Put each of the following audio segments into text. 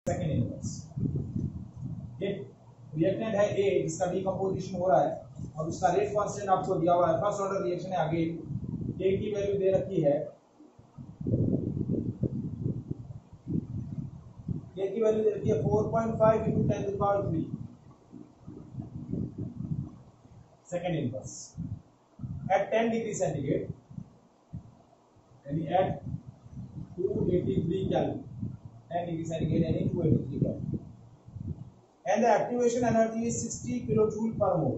Second inverse. ये reactant है ए जिसका डीकंपोजिशन हो रहा है और उसका रेट कांस्टेंट आपको दिया हुआ है। फर्स्ट ऑर्डर रिएक्शन है, आगे ए की वैल्यू दे रखी है, ए की वैल्यू दे रखी है 4.5 into 10 to the power 3 second inverse at 10 degree centigrade, यानी at 283 Kelvin, 10 degree centigrade यानी 283 Kelvin, and the activation energy is 60 kilojoule per mole,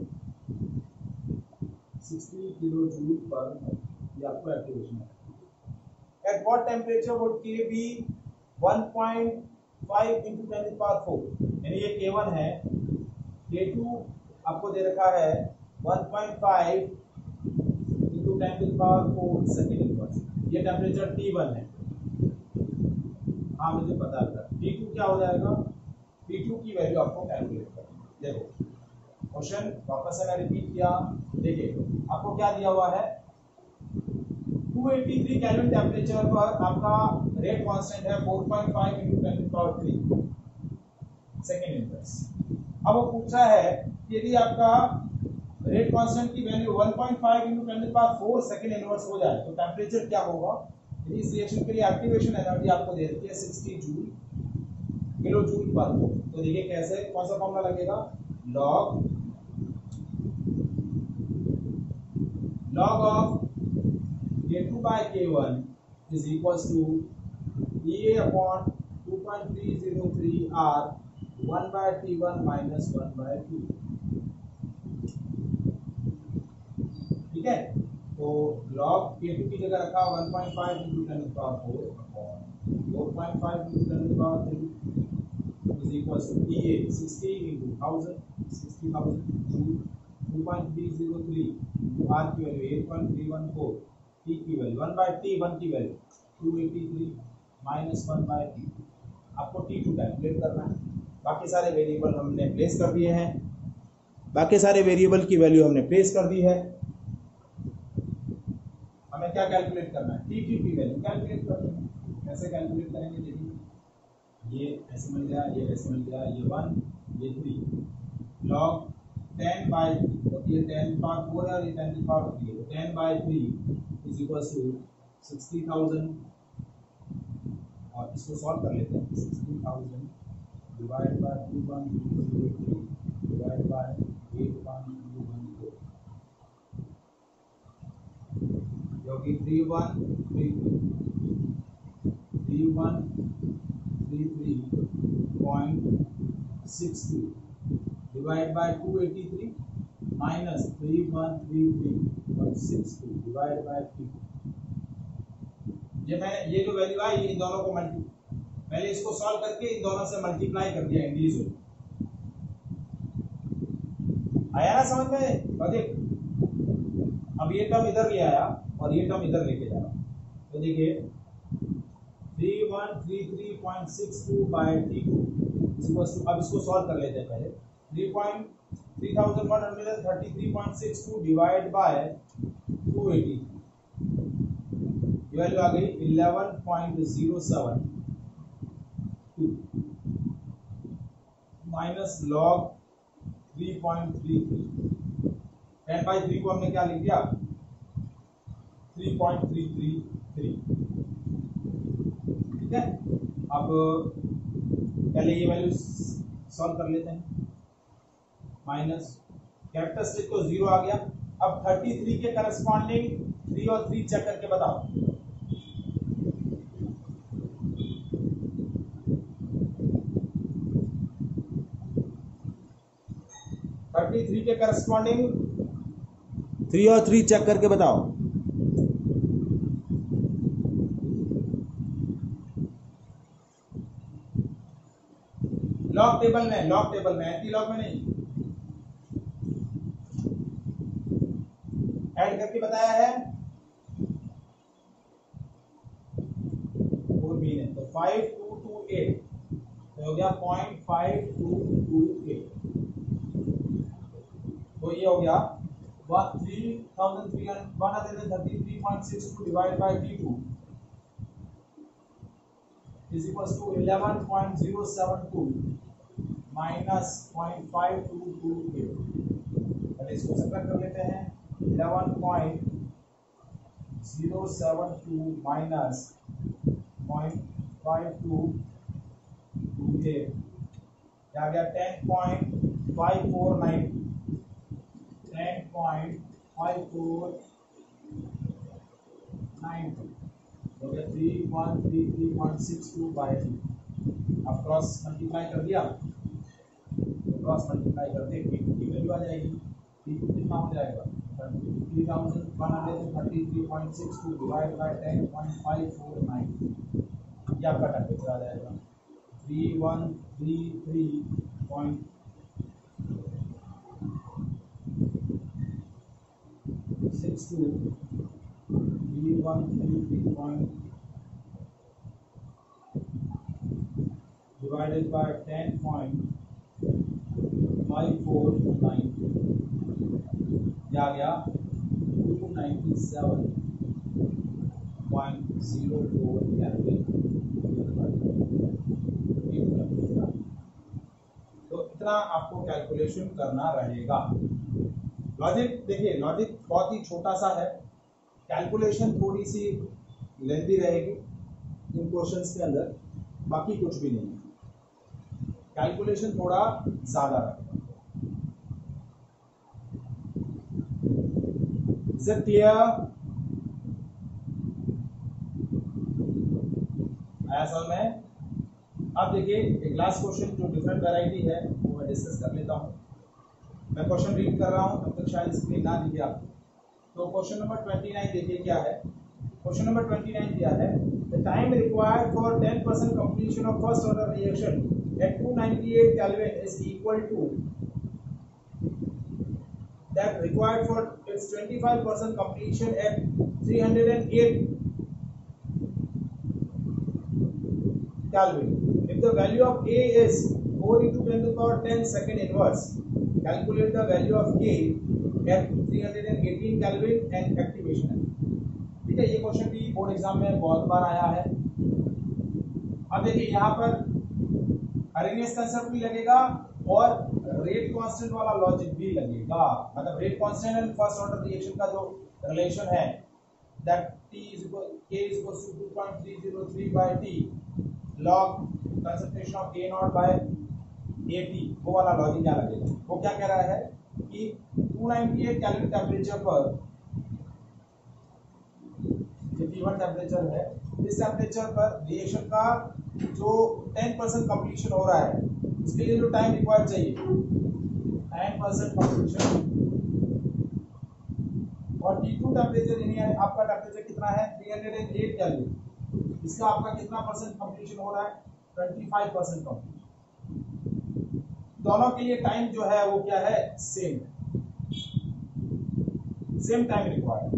60 kilojoule per mole, ये आपको एक्टिवेशन है। At what temperature would K be 1.5 into 10 to the power 4, यानी ये K1 है, K2 आपको दे रखा है 1.5 into 10 to the power 4 second inverse. ये टेम्परेचर T1 है, हाँ मुझे पता था। T2 क्या हो जाएगा, T2 की वैल्यू आपको कैलकुलेट करनी है। देखो क्वेश्चन वापस से मैं रिपीट किया, देखिए आपको क्या दिया हुआ है, 283 केल्विन टेम्परेचर पर आपका रेट कांस्टेंट है 4.5 into 10 to the power 3 second inverse. अब वो पूछा है कि यदि आपका रेट कांस्टेंट की value 1.5 into 10 to the power 4 second inverse हो जाए तो टेम्परेचर क्या होगा। यदि इस रिएक्शन के लिए एक्टिवेशन एनर्जी आपको दे रखी है 60 किलो जूल पर मोल, तो देखिए कैसे, कौन सा फॉर्मूला लगेगा, log of K2 by K1 is equals to EA upon 2.303 R 1 by T1 minus 1 by T। ठीक है, तो log K2 की जगह रखा 1.5 into 10 to the power 4 upon 4.5 into 10 to the power 3 is equals to EA 60 into 1000 60,000 joule 2.303 R की value 8.314, T की value 1 by T1 की value 283 minus 1 by T। आपको T2 कैलकुलेट करना है। बाकी सारे वेरिएबल हमने प्लेस कर दिए हैं, बाकी सारे वेरिएबल की वैल्यू हमने प्लेस कर दी है। हमें क्या कैलकुलेट करना है, T2 की वैल्यू कैलकुलेट करनी है। कैसे कैलकुलेट करेंगे, देखिए ये ऐसे मिल गया, ये ऐसे मिल गया, ये 1 ये 3 log 10 by 10 पावर 4 है और ये 10 की पावर 3 है, 10 by 3 is equals to 60,000 और इसको सॉल्व कर लेते हैं। 60,000 डिवाइड बाय 2.3 डिवाइड बाय 8.214 क्योंकि 3133.62 divide by 283 minus 3133.62 divide by 3। ये जो वैल्यू आई इन दोनों को पहले इसको सॉल्व करके इन दोनों से मल्टीप्लाई कर दिया इंडिविजुअल। आया ना समझ में। और देख अब ये टर्म इधर ले आया और ये टर्म इधर लेके जा रहा, तो देखिए 3133.62 बाय T2 अब इसको सॉल्व कर लेते हैं। पहले 3133.62 डिवाइड बाय 280 वैल्यू आ गई 11.072 माइनस लॉग 3.33। 10 by 3 को हमने क्या लिख दिया 3.333। ठीक है, अब पहले ये वैल्यू सॉल्व कर लेते हैं। माइनस कैरेक्टरिस्टिक तो 0 आ गया। अब 33 के करस्पॉन्डिंग 3 और 3 चेक करके बताओ। 33 के करस्पॉन्डिंग 3 और 3 चेक करके बताओ। लॉग टेबल में एंटी लॉग में नहीं, ऐड करके बताया है 4 बी ने, तो 5228 हो गया 0.5228, तो ये हो गया 133.62 divide by T2 is equal to 11.072 minus 0.522, पहले इसको सब्ट्रैक्ट कर लेते हैं। 11.072 माइनस 0.522 क्या आ गया 10.549 हो गया 3133.62 बाय 3। अब क्रॉस मल्टीप्लाई कर दिया, क्रॉस मल्टीप्लाई करते की वैल्यू आ जाएगी। कितना हो जाएगा 3133.62 डिवाइड बाय 10.549, ये आपका टेम्परेचर आ जाएगा 3133.62 divided by 10.549, आ गया 297.04 कैलोरी। तो इतना आपको कैलकुलेशन करना रहेगा। लॉजिक देखिए, लॉजिक बहुत ही छोटा सा है, कैलकुलेशन थोड़ी सी लेंथी रहेगी इन क्वेश्चंस के अंदर, बाकी कुछ भी नहीं है, कैलकुलेशन थोड़ा ज्यादा रहेगा। Is it clear? आया समझ में? अब देखिए एक लास्ट क्वेश्चन जो डिफरेंट वैरायटी है वो मैं डिस्कस कर लेता हूँ। मैं क्वेश्चन रीड कर रहा हूँ, तब तक शायद स्क्रीन ना दिखे आपको। तो क्वेश्चन नंबर 29 देखिए क्या है। क्वेश्चन नंबर 29 दिया है, the time required for 10% completion of first order reaction at 298 kelvin is equal to that required for its 25% completion at 308 Kelvin. If the value of A is 4 into 10 to the power 10 second inverse, calculate the value of K at 318 Kelvin and activation. ठीक है, ये question भी board exam में बहुत बार आया है। अब देखिए यहाँ पर हरीनेस कंसेप्ट भी लगेगा और रेट कांस्टेंट वाला लॉजिक भी लगेगा। मतलब rate constant and first order reaction का जो रिलेशन है, that T is equal K is equal to 2.303 by T log concentration of K naught by AT, वो वाला लॉजिक क्या लगेगा। वो क्या कह रहा है कि 298 केल्विन टेम्परेचर पर जो T1 टेम्परेचर है, इस टेम्परेचर पर रिएक्शन का जो 10% कंप्लीशन हो रहा है, इसके लिए जो टाइम रिक्वायर्ड चाहिए 9% कंप्लीशन, और T2 टेम्परेचर यानी आपका टेम्परेचर कितना है 308 केल्विन, इसका आपका कितना परसेंट कंप्लीशन हो रहा है 25% कंप्लीशन। दोनों के लिए टाइम जो है वो क्या है सेम टाइम रिक्वायर्ड।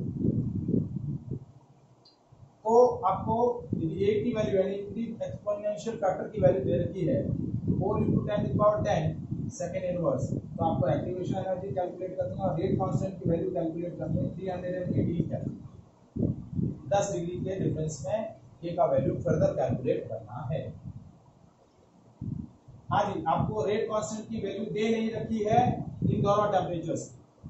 तो आपको यदि A की वैल्यू यानी एक्सपोनेंशियल फैक्टर की वैल्यू दे रखी है 4 into 10 to the power 10 second inverse, तो आपको एक्टिवेशन एनर्जी कैलकुलेट करनी है और रेट कांस्टेंट की वैल्यू कैलकुलेट करनी है 318 कैलोरी। 10 डिग्री के डिफरेंस में K का वैल्यू फर्दर कैलकुलेट करना है। हाँ जी, आपको रेट कांस्टेंट की वैल्यू दे नहीं रखी है इन दोनों टेम्परेचर्स।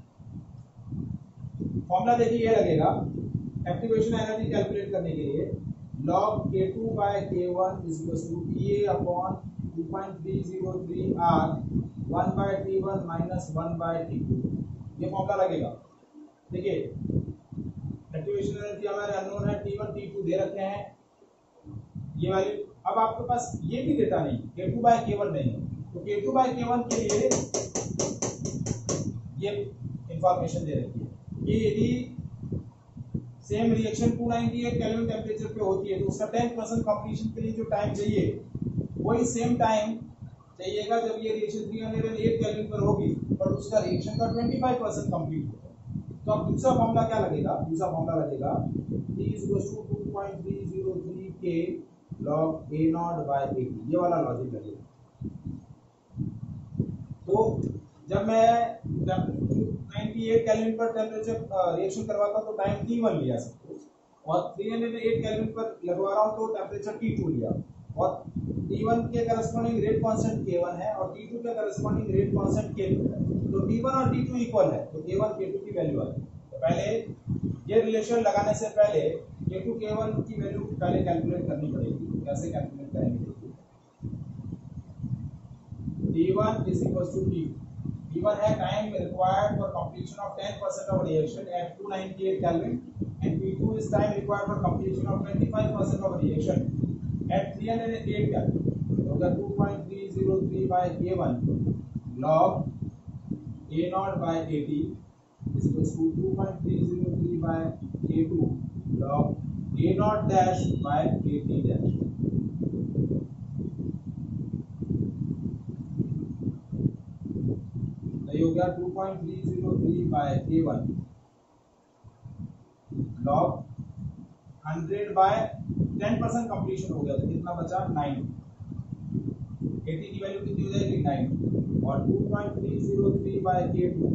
फॉर्मूला देखिए ये लगेगा एक्टिवेशन एनर्जी कैलकुलेट करने के लिए log K2 by K1 is equal to PA upon 2.303 R 1 by T1 minus 1 by T2, ये फॉर्मूला लगेगा। देखिए एक्टिवेशन एनर्जी हमारे अननोन है T1 T2 दे रखे हैं, ये वैल्यू अब आपके पास ये भी डेटा नहीं K2 by K1 नहीं है, तो K2 by K1 के लिए ये इंफॉर्मेशन दे रखी है कि यदि सेम रिएक्शन 298 केल्विन टेम्परेचर पे होती है तो उसका 10% कंप्लीशन के लिए जो टाइम चाहिए वही सेम टाइम चाहिएगा जब ये रिएक्शन 308 केल्विन पर होगी और उसका रिएक्शन का 25% कंप्लीट होगा। तो अब दूसरा फॉर्मूला क्या लगेगा, दूसरा फॉर्मूला लगेगा T is equal to 2.303 K log A naught by AT, ये वाला लॉजिक लगेगा। तो जब मैं 98 केल्विन पर टेम्परेचर रिएक्शन करवाता हूं तो टाइम T1 लिया सब कुछ, और 308 केल्विन पर लगवा रहा हूं तो टेम्परेचर T2 लिया, और T1 के करस्पॉन्डिंग रेट कांस्टेंट K1 है और T2 के करस्पॉन्डिंग रेट कांस्टेंट K2 है। तो T1 और T2 इक्वल है तो K1 K2 की वैल्यू आई। तो पहले ये रिलेशन लगाने से पहले K2 K1 की वैल्यू पहले कैलकुलेट करनी पड़ेगी। कैसे कैलकुलेट करेंगे देखिए। T1 is equals to T2. T1 है time required for completion of 10% of reaction at 298 Kelvin and T2 is time required for completion of 25% of reaction at 308 Kelvin. So the 2.303 by K1 log A0 by AT is equals to 2.303 by K2 log A0 dash by AT dash. तो ये हो गया 2.303 by K1 log 100 by 10% completion हो गया तो कितना बचा 9। 80 की वैल्यू कितनी हो जाएगी 9 और 2.303 by K2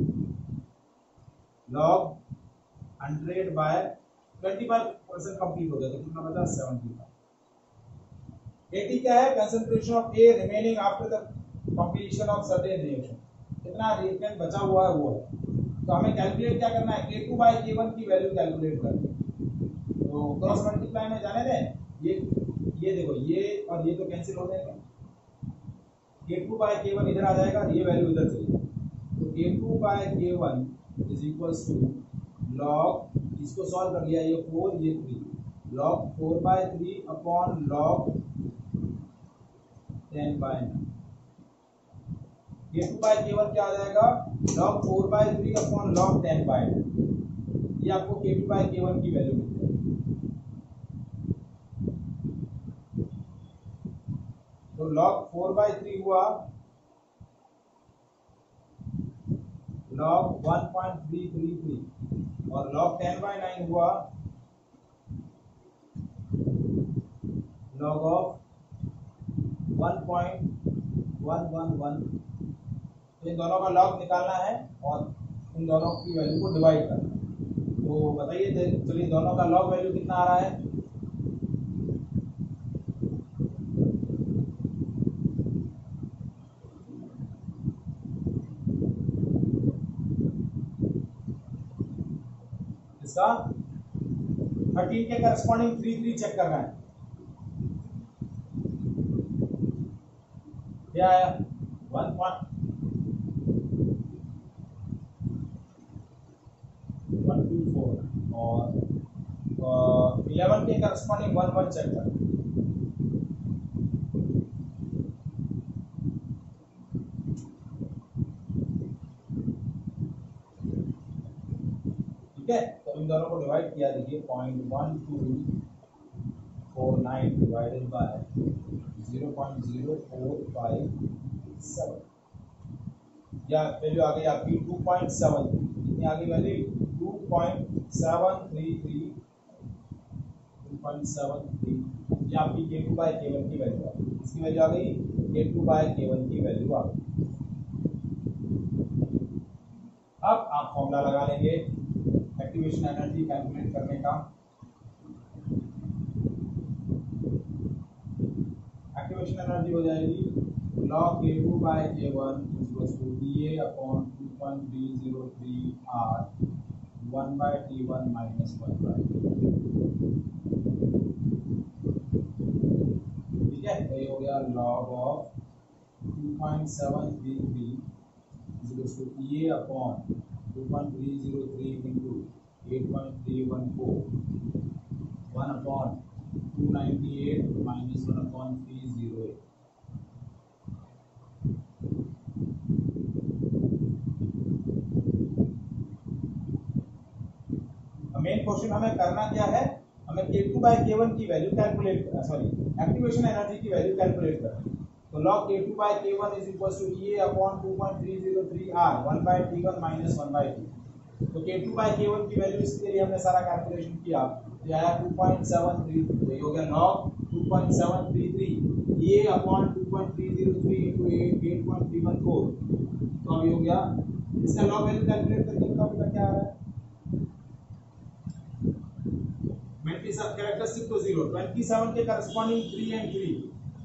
log 100 by 25% complete हो गया तो कितना बचा 75। 80 क्या है concentration of A remaining after the completion of certain reaction, कितना रिएक्टेंट बचा हुआ है वो है। तो हमें कैलकुलेट क्या करना है K2 by K1 की वैल्यू कैलकुलेट करनी है। तो क्रॉस मल्टीप्लाई में जाने दें ये देखो ये और ये तो कैंसिल हो जाएगा। K2 by K1 इधर आ जाएगा और ये वैल्यू इधर चली जाएगी। तो K2 by K1 is equals to log, इसको सॉल्व कर लिया ये 4 ये 3 log 4 by 3 upon log 10 by 9। K2 by K1 क्या आ जाएगा log 4 by 3 upon log 10 by 9। ये आपको K2 by K1 की वैल्यू मिल जाएगी। तो log 4 by 3 हुआ log 1.333 और log 10 by 9 हुआ log of 1.111। तो इन दोनों का log निकालना है और इन दोनों की वैल्यू को डिवाइड करना है। तो बताइए चलिए दोनों का log वैल्यू कितना आ रहा है। इसका 13 के करस्पॉन्डिंग 3 चेक करना है। क्या आया 1.124 और 11 के करस्पॉन्डिंग 1 चेक करना है। ठीक है तो इन दोनों को डिवाइड किया देखिए 0.1249 डिवाइडेड बाय 0.0457 या वैल्यू आ गई आपकी 2.7। कितनी आ गई वैल्यू 2.733 ये आपकी K2 by K1 की वैल्यू आ गई। इसकी वैल्यू आ गई K2 by K1 की वैल्यू आ गई। अब आप फॉर्मूला लगा लेंगे एक्टिवेशन एनर्जी कैलकुलेट करने का। एक्टिवेशन एनर्जी हो जाएगी log K2 by K1 equals to dA upon 2.303 R 1 by T1 minus 1 by ठीक है। तो ये हो गया log of 2.733 equals to dA upon 2.303 into 8.314 1 upon 298 minus 1 upon 308। Main question हमें करना क्या है, हमें K2 by K1 की वैल्यू कैलकुलेट एक्टिवेशन एनर्जी की वैल्यू कैलकुलेट करना है। तो log K2 by K1 is equals to EA upon 2.303 R 1 by T1 minus 1 by T। तो K2 by K1 की वैल्यू इसके लिए हमने सारा कैलकुलेशन किया, ये आया 2.733। तो ये हो गया log 2.733 EA upon 2.303 into 8.314। तो अब ये हो गया इसका log वैल्यू कैलकुलेट करके बताओ क्या आ रहा है। कैरेक्टरिस्टिक तो 0, 27 के करस्पॉन्डिंग 3 and 3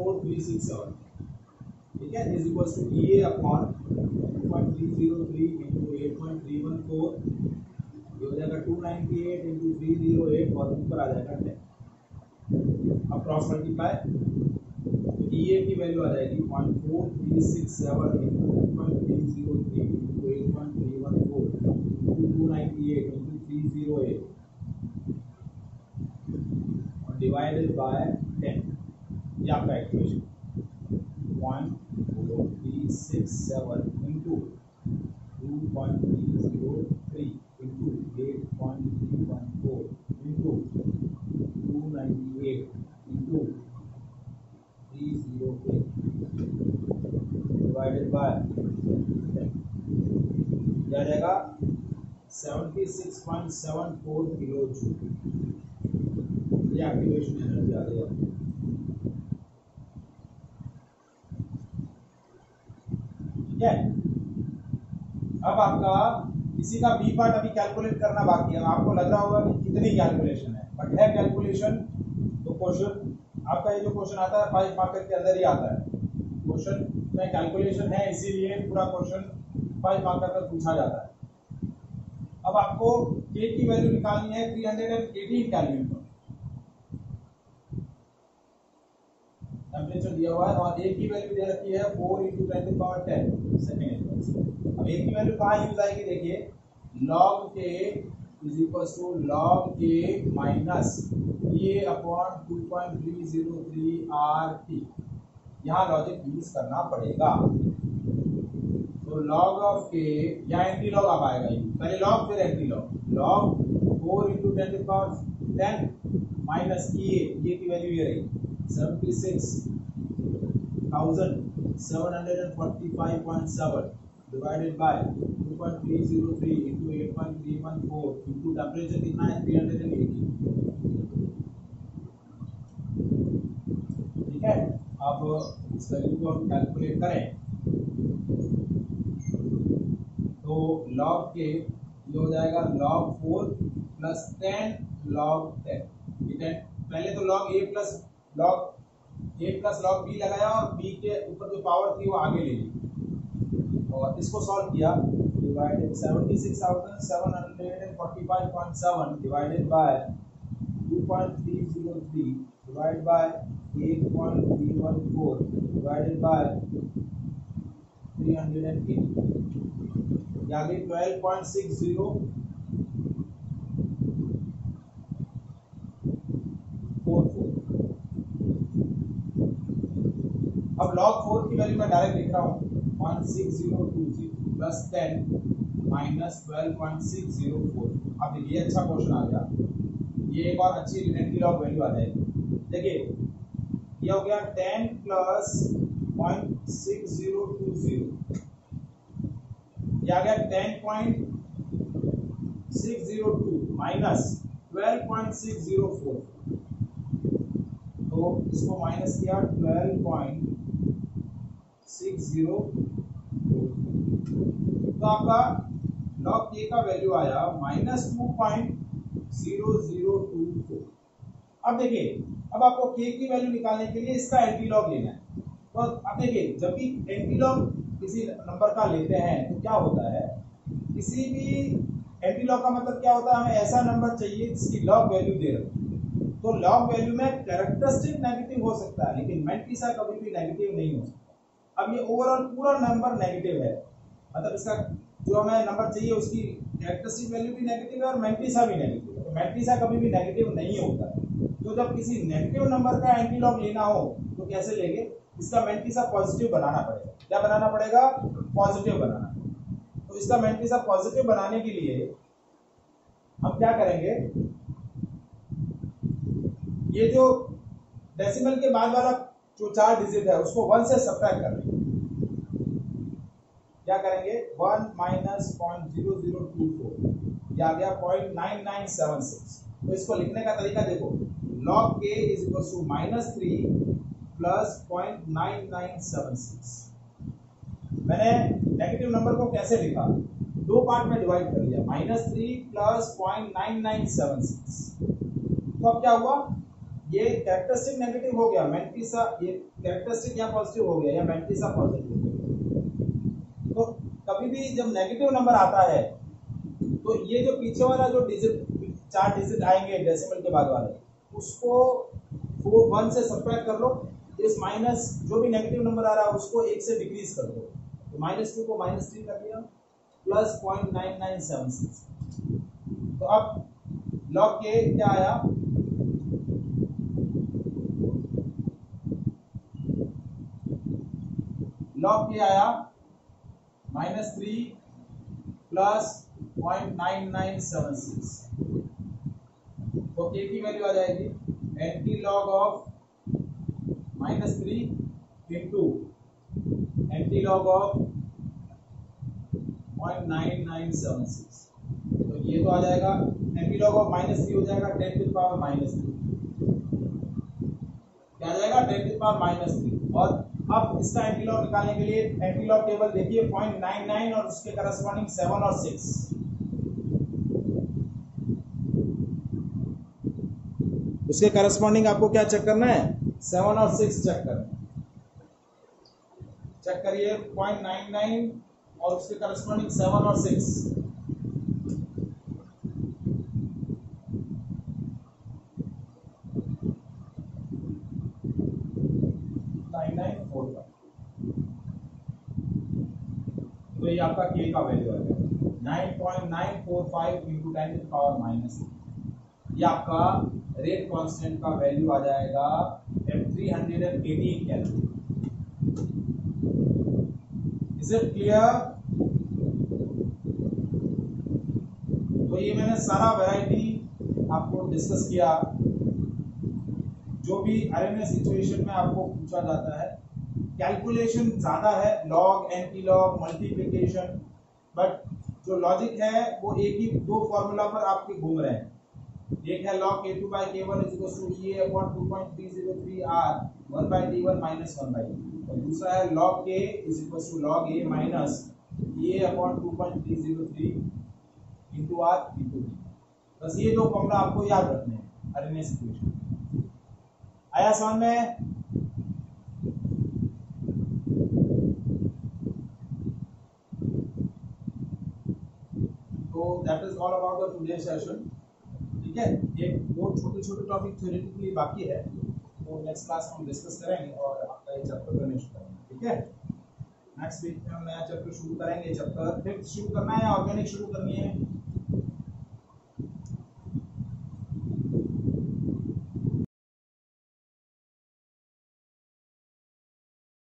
14367, ठीक है, is equal to EA upon 2.303 into 8.314, ये हो जाएगा 298 इंटू 308 और ऊपर आ जाएगा 10। अब क्रॉस मल्टीप्लाई, EA की वैल्यू आ जाएगी 14367 इंटू 2.303 इंटू 8.314 इंटू 298 इंटू 308 और डिवाइडेड बाय 10। ये आपका equation 14367 into 2.303 into 8.314 into 298 into 308 divided by 10, क्या जाएगा 76.74 किलो जूल। ये एक्टिवेशन एनर्जी आ गई। ठीक है, अब आपका इसी का बी पार्ट अभी कैलकुलेट करना बाकी है। आपको लग रहा होगा कि कितनी कैलकुलेशन है, बट है कैलकुलेशन। तो क्वेश्चन आपका ये जो क्वेश्चन आता है 5 मार्कर के अंदर ही आता है। क्वेश्चन में कैलकुलेशन है, इसीलिए पूरा क्वेश्चन 5 मार्कर पर पूछा जाता है। अब आपको के की वैल्यू निकालनी है 318 केल्विन पर, टेम्परेचर दिया हुआ है, और ए की वैल्यू दे रखी है 4 × 10⁻10 सेकेंड। अब ए की वैल्यू कहाँ यूज आएगी, देखिए log k is equal to log k minus ये अपॉन 2.303 RT। यहाँ लॉजिक यूज करना पड़ेगा। तो log ऑफ k या एंटी लॉग अब आएगा, पहले log फिर एंटी लॉग। log 4 × 10⁻10 माइनस ये की वैल्यू ये रही 76,745.7 divided by 2.303 into 8.314 into temperature कितना है 380। ठीक है, अब इस वैल्यू को हम कैलकुलेट करें तो log के ये हो जाएगा log 4 प्लस 10 log 10। पहले तो log a plus log b लगाया और b के ऊपर जो पावर थी वो आगे ले ली और इसको सॉल्व किया। Divided 76,745.7 divided by 2.303 divide by 8.314 divided by 380, या गई 12.6044। अब log 4 की वैल्यू मैं डायरेक्ट लिख रहा हूँ 16020 प्लस 10 माइनस 12.604। अब देखिए अच्छा क्वेश्चन आ गया, ये एक और अच्छी एंटी लॉग वैल्यू आ जाएगी। देखिए ये हो गया 10 प्लस 0.6020, ये आ गया 10.602 माइनस 12.604। तो इसको माइनस किया 12.602, तो आपका log k का वैल्यू आया -2.0024। अब देखिए, अब आपको k की वैल्यू निकालने के लिए इसका एंटी लॉग लेना है। तो अब देखिए, जब भी एंटी लॉग किसी नंबर का लेते हैं तो क्या होता है, किसी भी एंटी लॉग का मतलब क्या होता है, हमें ऐसा नंबर चाहिए जिसकी लॉग वैल्यू दे रहे हो। तो लॉग वैल्यू में कैरेक्टरिस्टिक नेगेटिव हो सकता है, लेकिन मैंटिसा कभी भी नेगेटिव नहीं हो सकता। अब ये ओवरऑल पूरा नंबर नेगेटिव है, मतलब इसका जो हमें नंबर चाहिए उसकी कैरेक्टरिस्टिक वैल्यू भी नेगेटिव है और मैंटिसा भी नेगेटिव है। तो मैंटिसा कभी भी नेगेटिव नहीं होता है। तो जब किसी नेगेटिव नंबर का एंटी लॉग लेना हो तो कैसे लेंगे, इसका मैंटिसा पॉजिटिव बनाना पड़ेगा। क्या बनाना पड़ेगा, पॉजिटिव बनाना। तो इसका मैंटिसा पॉजिटिव बनाने के लिए हम क्या करेंगे, ये जो डेसिमल के बाद वाला जो 4 डिजिट है उसको 1 से सब्ट्रैक्ट कर लेंगे। क्या करेंगे, 1 माइनस 0.0024, ये आ गया 0.9976। तो इसको लिखने का तरीका देखो, log k is equal to -3 plus 0.9976। मैंने नेगेटिव नंबर को कैसे लिखा, 2 पार्ट में डिवाइड कर लिया, -3 प्लस 0.9976। तो अब क्या हुआ, ये कैरेक्टरिस्टिक नेगेटिव हो गया, मैंटिसा ये कैरेक्टरिस्टिक यहाँ पॉजिटिव हो गया या मैंटिसा पॉजिटिव हो गया। तो कभी भी जब नेगेटिव नंबर आता है तो ये जो पीछे वाला जो डिजिट 4 डिजिट आएंगे डेसिमल के बाद वाले, उसको 1 से सब्ट्रैक्ट कर लो, इस माइनस जो भी नेगेटिव नंबर आ रहा है उसको 1 से डिक्रीज कर दो, तो -2 को -3 कर दिया प्लस 0.9976। तो अब लॉग के क्या आया, लॉग के आया -3 प्लस 0.9976। तो के की वैल्यू आ जाएगी anti log of -3 into anti log of 0.9976। तो ये तो आ जाएगा एंटी लॉग ऑफ -3 हो जाएगा 10 टू द पावर -3, क्या आ जाएगा 10 टू द पावर -3। और अब इसका एंटी लॉग निकालने के लिए एंटी लॉग टेबल देखिए 0.99 और उसके करस्पॉन्डिंग 7 और 6। उसके करस्पॉन्डिंग आपको क्या चेक करना है, 7 और 6 चेक करना है। चेक करिए 0.99 और उसके करस्पॉन्डिंग 7 और 6। 9945। तो ये आपका के का वैल्यू आ गया 9.945 इंटू 10 टू द पावर -3। ये आपका रेट कांस्टेंट का वैल्यू आ जाएगा 380 कैलोरी। Is it clear? तो ये मैंने सारा वैरायटी आपको डिस्कस किया, जो भी आरएमएस सिचुएशन में आपको पूछा जाता है। कैलकुलेशन ज्यादा है, log, anti log, multiplication, but जो लॉजिक है वो एक ही 2 फॉर्मूला पर आपके घूम रहे हैं। एक है log k2 by k1 is equal to EA upon 2.303 R 1 by D1 minus 1 by D, और दूसरा है log k is equal to log A minus EA upon 2.303 into R into D। बस ये 2 फॉर्मूला आपको याद रखने हैं आरएमएस इक्वेशन। आया समझ में? तो that is all about the today session. ठीक है, एक 2 छोटे टॉपिक थ्योरेटिकली बाकी है, तो नेक्स्ट क्लास में हम डिस्कस करेंगे और आपका ये चैप्टर फिनिश करेंगे। ठीक है, नेक्स्ट वीक में हम नया चैप्टर शुरू करेंगे। चैप्टर 5 शुरू करना है या ऑर्गेनिक शुरू करनी है?